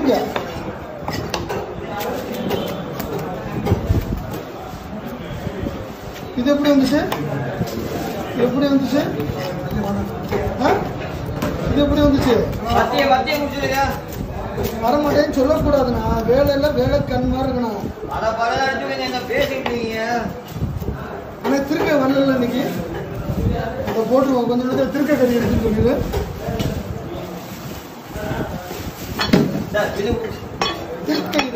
பிடிங்க. இது எப்படி வந்துச்சு? எப்படி வந்துச்சு? இது எப்படி வந்துச்சு? வரமாட்டேன்னு சொல்லக்கூடாதுண்ணா. வேலையில் வேலை கண் மாதிரி இருக்கணும். ஆனால் திருக்க வரல இன்னைக்கு. அதை போட்டுருவோம். கொஞ்சம் நேரத்தில் திருக்க கறி எடுத்துன்னு சொல்லிடு. திருக்கை